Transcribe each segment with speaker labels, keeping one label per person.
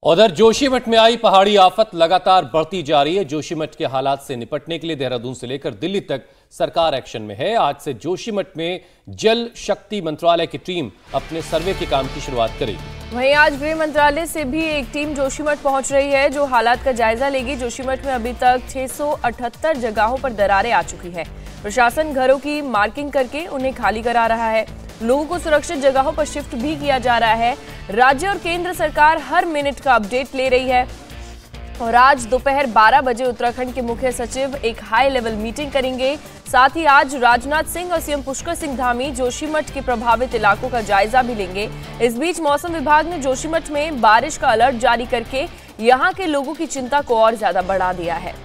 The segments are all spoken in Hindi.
Speaker 1: उधर जोशीमठ में आई पहाड़ी आफत लगातार बढ़ती जा रही है। जोशीमठ के हालात से निपटने के लिए देहरादून से लेकर दिल्ली तक सरकार एक्शन में है। आज से जोशीमठ में जल शक्ति मंत्रालय की टीम अपने सर्वे के काम की शुरुआत करेगी।
Speaker 2: वहीं आज गृह मंत्रालय से भी एक टीम जोशीमठ पहुंच रही है, जो हालात का जायजा लेगी। जोशीमठ में अभी तक 678 जगहों पर दरारें आ चुकी है। प्रशासन घरों की मार्किंग करके उन्हें खाली करा रहा है। लोगों को सुरक्षित जगहों पर शिफ्ट भी किया जा रहा है। राज्य और केंद्र सरकार हर मिनट का अपडेट ले रही है। और आज दोपहर 12 बजे उत्तराखंड के मुख्य सचिव एक हाई लेवल मीटिंग करेंगे। साथ ही आज राजनाथ सिंह और सीएम पुष्कर सिंह धामी जोशीमठ के प्रभावित इलाकों का जायजा भी लेंगे। इस बीच मौसम विभाग ने जोशीमठ में बारिश का अलर्ट जारी करके यहां के लोगों की चिंता को और ज्यादा बढ़ा दिया है।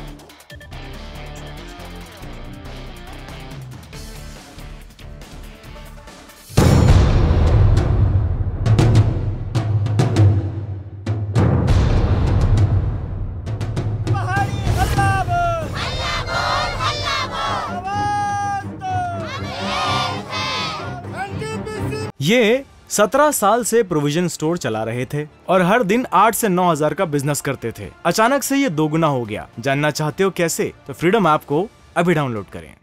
Speaker 3: ये 17 साल से प्रोविजन स्टोर चला रहे थे और हर दिन 8 से 9 हजार का बिजनेस करते थे। अचानक से ये दोगुना हो गया। जानना चाहते हो कैसे? तो फ्रीडम ऐप को अभी डाउनलोड करें।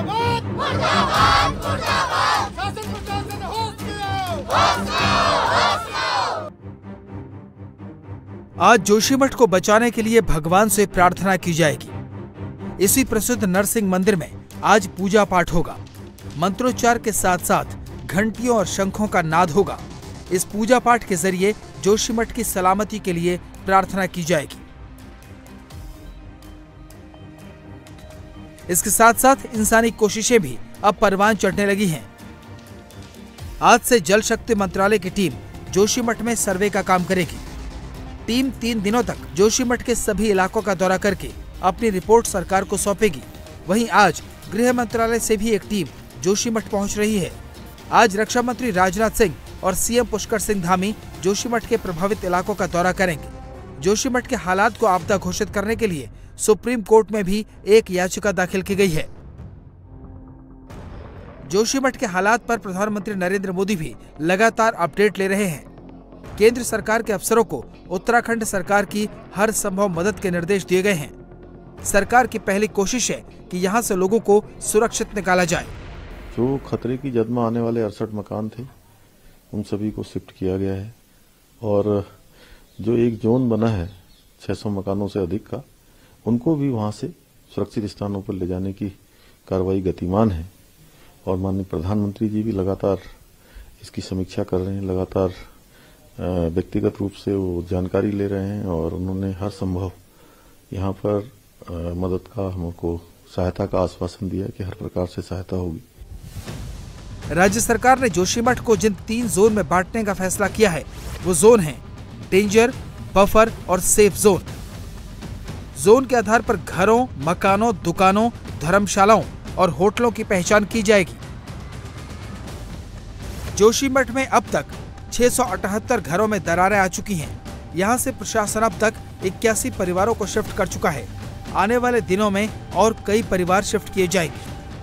Speaker 4: आज जोशीमठ को बचाने के लिए भगवान से प्रार्थना की जाएगी। इसी प्रसिद्ध नरसिंह मंदिर में आज पूजा पाठ होगा। मंत्रोच्चार के साथ साथ घंटियों और शंखों का नाद होगा। इस पूजा पाठ के जरिए जोशीमठ की सलामती के लिए प्रार्थना की जाएगी। इसके साथ साथ इंसानी कोशिशें भी अब परवान चढ़ने लगी हैं। आज से जल शक्ति मंत्रालय की टीम जोशीमठ में सर्वे का काम करेगी। टीम 3 दिनों तक जोशीमठ के सभी इलाकों का दौरा करके अपनी रिपोर्ट सरकार को सौंपेगी। वहीं आज गृह मंत्रालय से भी एक टीम जोशीमठ पहुंच रही है। आज रक्षा मंत्री राजनाथ सिंह और सीएम पुष्कर सिंह धामी जोशीमठ के प्रभावित इलाकों का दौरा करेंगे। जोशीमठ के हालात को आपदा घोषित करने के लिए सुप्रीम कोर्ट में भी एक याचिका दाखिल की गई है। जोशीमठ के हालात पर प्रधानमंत्री नरेंद्र मोदी भी लगातार अपडेट ले रहे हैं। केंद्र सरकार के अफसरों को उत्तराखंड सरकार की हर संभव मदद के निर्देश दिए गए हैं। सरकार की पहली कोशिश है कि यहां से लोगों को सुरक्षित निकाला जाए।
Speaker 5: जो खतरे की जद में आने वाले 68 मकान थे, उन सभी को शिफ्ट किया गया है। और जो एक जोन बना है 600 मकानों से अधिक का, उनको भी वहां से सुरक्षित स्थानों पर ले जाने की कार्रवाई गतिमान है। और माननीय प्रधानमंत्री जी भी लगातार इसकी समीक्षा कर रहे हैं। लगातार व्यक्तिगत रूप से वो जानकारी ले रहे हैं और उन्होंने हर संभव यहाँ पर मदद का, हमको सहायता का आश्वासन दिया कि हर प्रकार से सहायता होगी।
Speaker 4: राज्य सरकार ने जोशीमठ को जिन 3 जोन में बांटने का फैसला किया है, वो जोन हैं डेंजर, बफर और सेफ जोन। जोन के आधार पर घरों, मकानों, दुकानों, धर्मशालाओं और होटलों की पहचान की जाएगी। जोशीमठ में अब तक 678 घरों में दरारें आ चुकी हैं। यहां से प्रशासन अब तक 81 परिवारों को शिफ्ट कर चुका है। आने वाले दिनों में और कई परिवार शिफ्ट किए जाएंगे।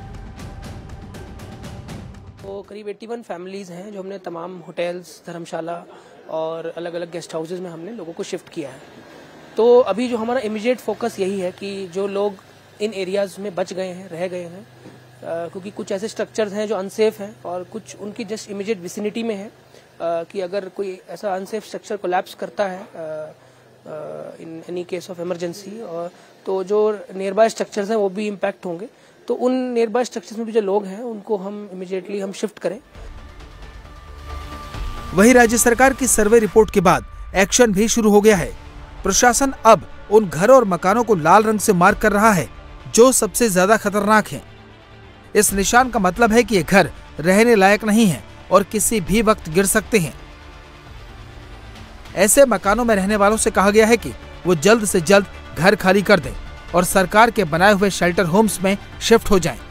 Speaker 6: तो करीब 81 फैमिलीज हैं जो हमने तमाम होटल्स, धर्मशाला और अलग अलग गेस्ट हाउसेज में हमने लोगों को शिफ्ट किया है। तो अभी जो हमारा इमीडिएट फोकस यही है कि जो लोग इन एरियाज में बच गए हैं, रह गए हैं, क्योंकि कुछ ऐसे स्ट्रक्चर्स हैं जो अनसेफ हैं और कुछ उनकी जस्ट इमीडिएट विसिनिटी में है, कि अगर कोई ऐसा अनसेफ स्ट्रक्चर कोलैप्स करता है in any case of emergency, और तो जो नियर बाय स्ट्रक्चर्स हैं वो भी इम्पैक्ट होंगे। तो उन नियर बाय स्ट्रक्चर्स में भी जो लोग हैं उनको हम इमीडिएटली हम शिफ्ट करें।
Speaker 4: वहीं राज्य सरकार की सर्वे रिपोर्ट के बाद एक्शन भी शुरू हो गया है। प्रशासन अब उन घरों और मकानों को लाल रंग से मार्क कर रहा है जो सबसे ज्यादा खतरनाक हैं। इस निशान का मतलब है कि ये घर रहने लायक नहीं है और किसी भी वक्त गिर सकते हैं। ऐसे मकानों में रहने वालों से कहा गया है कि वो जल्द से जल्द घर खाली कर दें और सरकार के बनाए हुए शेल्टर होम्स में शिफ्ट हो जाएं।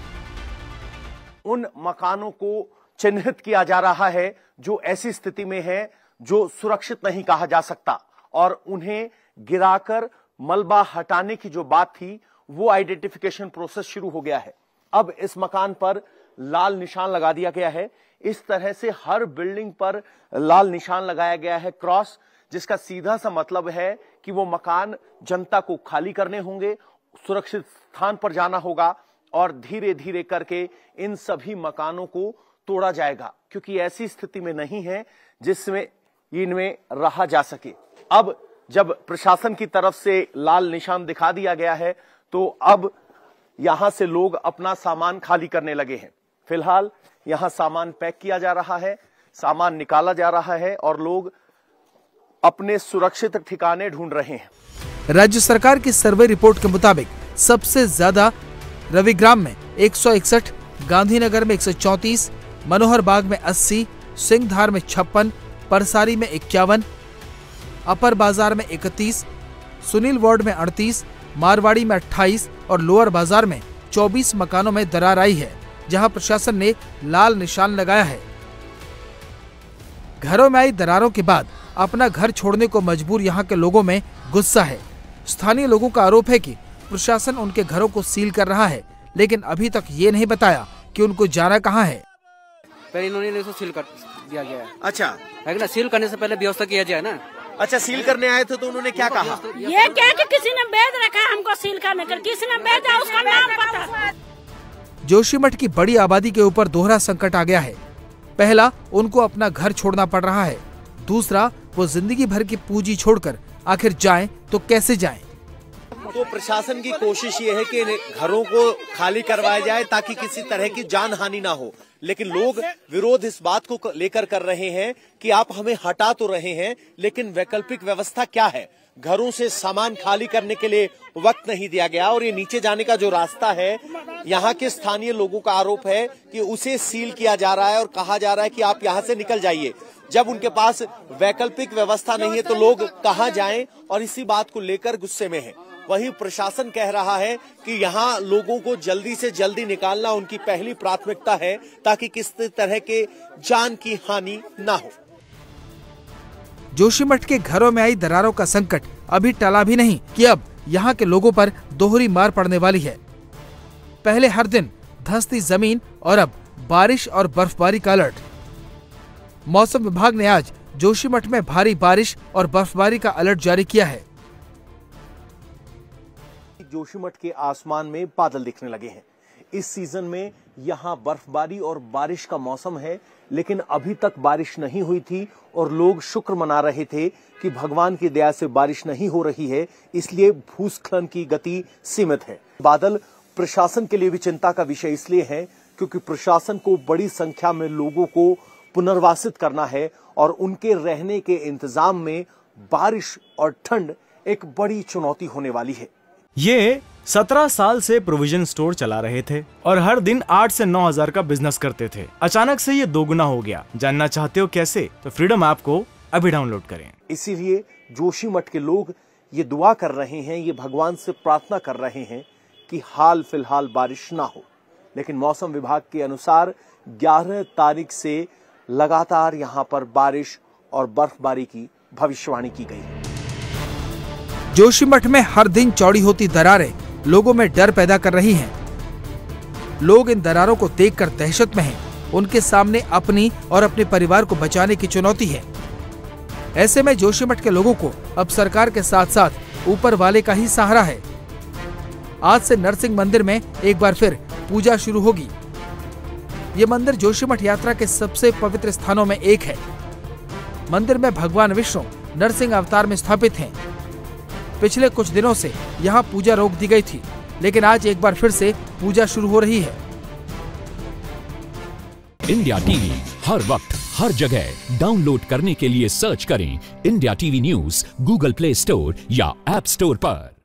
Speaker 7: उन मकानों को चिन्हित किया जा रहा है जो ऐसी स्थिति में है जो सुरक्षित नहीं कहा जा सकता, और उन्हें गिराकर मलबा हटाने की जो बात थी वो आइडेंटिफिकेशन प्रोसेस शुरू हो गया है। अब इस मकान पर लाल निशान लगा दिया गया है। इस तरह से हर बिल्डिंग पर लाल निशान लगाया गया है, क्रॉस, जिसका सीधा सा मतलब है कि वो मकान जनता को खाली करने होंगे, सुरक्षित स्थान पर जाना होगा और धीरे धीरे करके इन सभी मकानों को तोड़ा जाएगा, क्योंकि ऐसी स्थिति में नहीं है जिसमें इनमें रहा जा सके। अब जब प्रशासन की तरफ से लाल निशान दिखा दिया गया है तो अब यहां से लोग अपना सामान खाली करने लगे हैं। फिलहाल यहां सामान पैक किया जा रहा है, सामान निकाला जा रहा है और लोग अपने सुरक्षित ठिकाने ढूंढ रहे हैं।
Speaker 4: राज्य सरकार की सर्वे रिपोर्ट के मुताबिक सबसे ज्यादा रविग्राम में 161, गांधीनगर में 134, मनोहर बाग में 80, सिंहधार में 56, परसारी में 51, अपर बाजार में 31, सुनील वार्ड में 38, मारवाड़ी में 28 और लोअर बाजार में 24 मकानों में दरार आई है, जहां प्रशासन ने लाल निशान लगाया है। घरों में आई दरारों के बाद अपना घर छोड़ने को मजबूर यहां के लोगों में गुस्सा है। स्थानीय लोगों का आरोप है कि प्रशासन उनके घरों को सील कर रहा है, लेकिन अभी तक ये नहीं बताया कि उनको जाना कहां है।
Speaker 8: पहले इन्होंने सील कर दिया गया है।
Speaker 7: अच्छा,
Speaker 8: है ना, सील करने से पहले व्यवस्था किया जाए ना।
Speaker 7: अच्छा, सील करने आए थे तो उन्होंने क्या कहा?
Speaker 9: ये क्या कि किसी ने बेच रखा हमको सील करने कर, किसी ने बेचा उसका नाम पता।
Speaker 4: जोशीमठ की बड़ी आबादी के ऊपर दोहरा संकट आ गया है। पहला, उनको अपना घर छोड़ना पड़ रहा है। दूसरा, वो जिंदगी भर की पूंजी छोड़कर आखिर जाएं तो कैसे जाएं?
Speaker 7: तो प्रशासन की कोशिश ये है कि घरों को खाली करवाया जाए ताकि किसी तरह की जान हानि ना हो, लेकिन लोग विरोध इस बात को लेकर कर रहे हैं कि आप हमें हटा तो रहे हैं, लेकिन वैकल्पिक व्यवस्था क्या है? घरों से सामान खाली करने के लिए वक्त नहीं दिया गया और ये नीचे जाने का जो रास्ता है, यहाँ के स्थानीय लोगों का आरोप है कि उसे सील किया जा रहा है और कहा जा रहा है कि आप यहाँ से निकल जाइए। जब उनके पास वैकल्पिक व्यवस्था नहीं है तो लोग कहाँ जाएं, और इसी बात को लेकर गुस्से में है। वहीं प्रशासन कह रहा है कि यहाँ लोगों को जल्दी से जल्दी निकालना उनकी पहली प्राथमिकता है ताकि किसी तरह के जान की हानि ना हो।
Speaker 4: जोशीमठ के घरों में आई दरारों का संकट अभी टला भी नहीं कि अब यहाँ के लोगों पर दोहरी मार पड़ने वाली है। पहले हर दिन धंसती जमीन और अब बारिश और बर्फबारी का अलर्ट। मौसम विभाग ने आज जोशीमठ में भारी बारिश और बर्फबारी का अलर्ट जारी किया है।
Speaker 7: जोशीमठ के आसमान में बादल दिखने लगे हैं। इस सीजन में यहाँ बर्फबारी और बारिश का मौसम है, लेकिन अभी तक बारिश नहीं हुई थी और लोग शुक्र मना रहे थे कि भगवान की दया से बारिश नहीं हो रही है, इसलिए भूस्खलन की गति सीमित है। बादल प्रशासन के लिए भी चिंता का विषय इसलिए है क्योंकि प्रशासन को बड़ी संख्या में लोगों को पुनर्वासित करना है और उनके रहने के इंतजाम में बारिश और ठंड एक बड़ी चुनौती होने वाली है।
Speaker 3: ये 17 साल से प्रोविजन स्टोर चला रहे थे और हर दिन 8 से 9 हजार का बिजनेस करते थे। अचानक से ये दोगुना हो गया। जानना चाहते हो कैसे? तो फ्रीडम ऐप को अभी डाउनलोड करें।
Speaker 7: इसीलिए जोशीमठ के लोग ये दुआ कर रहे हैं, ये भगवान से प्रार्थना कर रहे हैं कि हाल फिलहाल बारिश ना हो, लेकिन मौसम विभाग के अनुसार 11 तारीख से लगातार यहाँ पर बारिश और बर्फबारी की भविष्यवाणी की गई है।
Speaker 4: जोशीमठ में हर दिन चौड़ी होती दरारें लोगों में डर पैदा कर रही हैं। लोग इन दरारों को देखकर दहशत में हैं। उनके सामने अपनी और अपने परिवार को बचाने की चुनौती है। ऐसे में जोशीमठ के लोगों को अब सरकार के साथ साथ ऊपर वाले का ही सहारा है। आज से नरसिंह मंदिर में एक बार फिर पूजा शुरू होगी। ये मंदिर जोशीमठ यात्रा के सबसे पवित्र स्थानों में एक है। मंदिर में भगवान विष्णु नरसिंह अवतार में स्थापित हैं। पिछले कुछ दिनों से यहाँ पूजा रोक दी गई थी, लेकिन आज एक बार फिर से पूजा शुरू हो रही है।
Speaker 10: इंडिया टीवी हर वक्त हर जगह डाउनलोड करने के लिए सर्च करें India TV news Google Play Store या ऐप स्टोर पर।